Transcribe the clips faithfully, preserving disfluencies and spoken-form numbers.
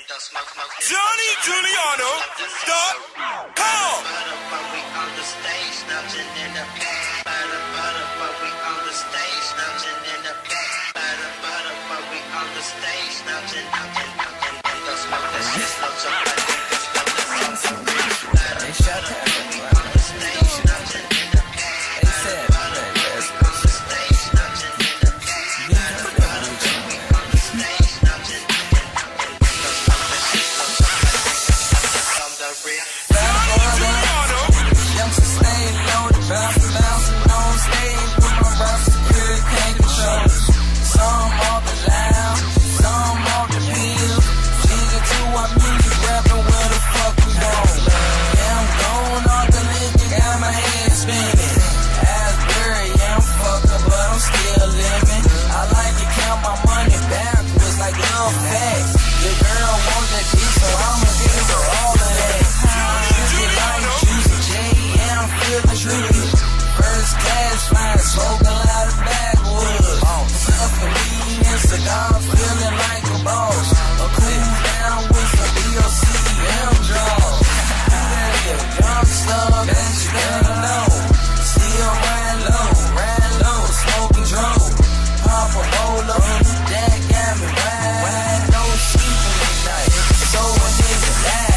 Johnny Giuliano dot com. We on the stage, slouching in the back. Butter, butter, but we on the stage, slouching in the back. Butter, butter, but we on the stage, slouching, slouching, slouching. And go smoke that shit, slow so I think go smoke that shit. Butter, butter, but we on the stage, slouching in the back. Butter, butter, but we on the stage, slouching in the back. Butter, butter, but we on the stage, slouching, slouching, slouching. Go smoke that shit, slow so I think go smoke that from the real. Youngsters staying loaded, bouncing, bouncing on stage with my brothers, security can't control. Some off the loud, some off the pills. Jigging to our music, rapping where the fuck we going. Yeah, I'm going off the liquor, got my head spinning. Asbury, yeah, I'm fucked up, but I'm still living. I like to count my money backwards like little facts. The girl wants that dick, so I'ma give her all of that. First class flying, smoking a lot of backwoods. Puffin' weed and cigar, feeling like a boss. A cool down with some B O C M draws. Young stuff that you gotta know. Still ride low, ride low, smoking drone. Pop a roll up, that got me wide. No sleeping at night, so a nigga live.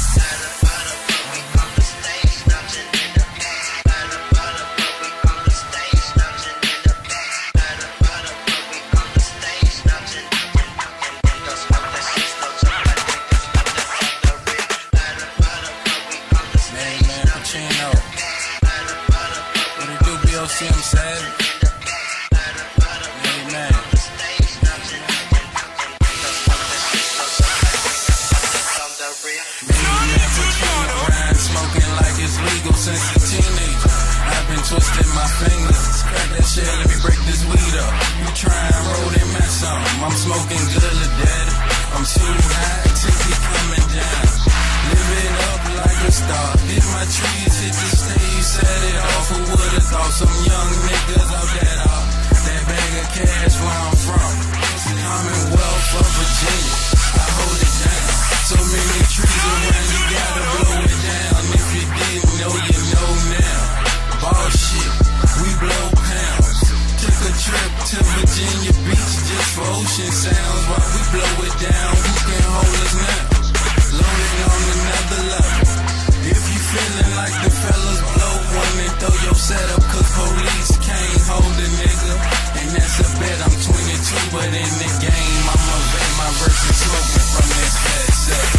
See him sad. Amen. Smoking like it's legal since a teenager. I've been twisting my fingers. Crack that shit, let me break this weed up. You try and roll that mess on. I'm smoking good, daddy. I'm too high to be coming down. Live it up like a star. Hit my trees, hit the stage, set it off. Who would've thought some young niggas out that off? That bag of cash where I'm from. Commonwealth of Virginia. I hold it down. So many trees around, you gotta blow it down. If you didn't know, you know now. Ball shit, we blow pounds. Took a trip to Virginia Beach just for ocean sounds. While we blow it down, who can hold us now? Loaded on another level. If you feeling like the fellas, blow one and throw your setup, cause police can't hold a nigga. And that's a bet, I'm twenty-two, but in the game, I'ma bet my verse is smoking from this fat set.